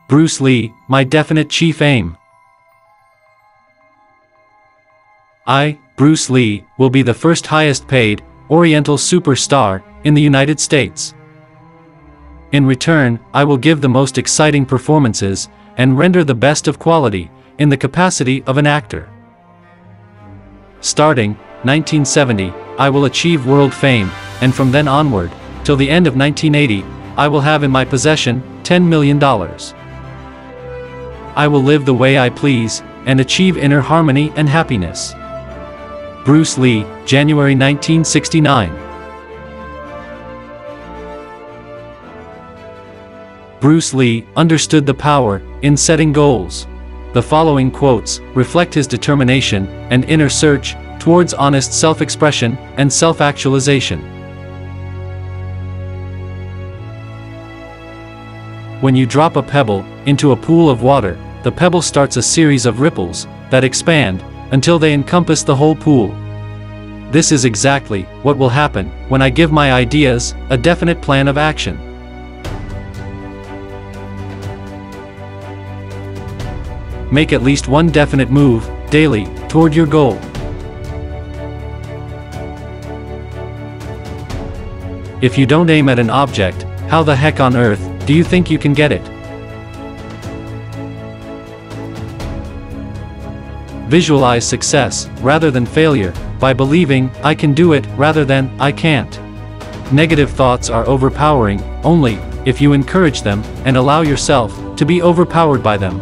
Bruce Lee, my definite chief aim. I, Bruce Lee, will be the first highest paid, Oriental superstar, in the United States. In return, I will give the most exciting performances, and render the best of quality, in the capacity of an actor. Starting, 1970, I will achieve world fame, and from then onward, till the end of 1980, I will have in my possession, $10 million. I will live the way I please, and achieve inner harmony and happiness. Bruce Lee, January 1969. Bruce Lee understood the power in setting goals. The following quotes reflect his determination and inner search towards honest self-expression and self-actualization. When you drop a pebble into a pool of water, the pebble starts a series of ripples that expand until they encompass the whole pool. This is exactly what will happen when I give my ideas a definite plan of action. Make at least one definite move daily toward your goal. If you don't aim at an object, how the heck on earth do you think you can get it? Visualize success rather than failure by believing I can do it rather than I can't. Negative thoughts are overpowering only if you encourage them and allow yourself to be overpowered by them.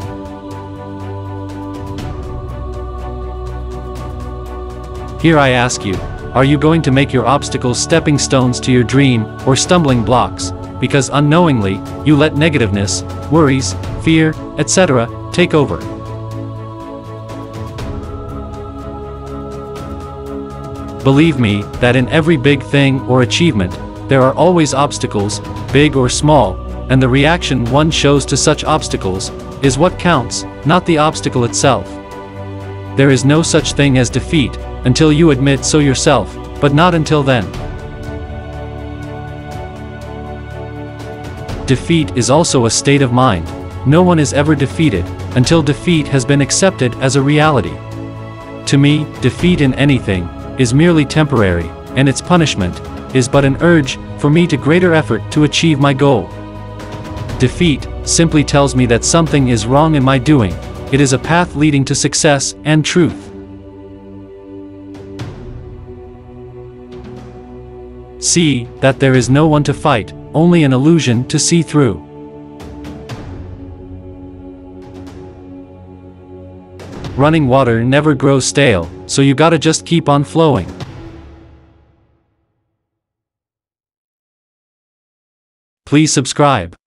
Here I ask you, are you going to make your obstacles stepping stones to your dream or stumbling blocks, because unknowingly, you let negativeness, worries, fear, etc., take over? Believe me that in every big thing or achievement, there are always obstacles, big or small, and the reaction one shows to such obstacles is what counts, not the obstacle itself. There is no such thing as defeat until you admit so yourself, but not until then. Defeat is also a state of mind. No one is ever defeated until defeat has been accepted as a reality. To me, defeat in anything is merely temporary, and its punishment is but an urge for me to greater effort to achieve my goal. Defeat simply tells me that something is wrong in my doing. It is a path leading to success and truth. See that there is no one to fight, only an illusion to see through. Running water never grows stale, so you gotta just keep on flowing. Please subscribe.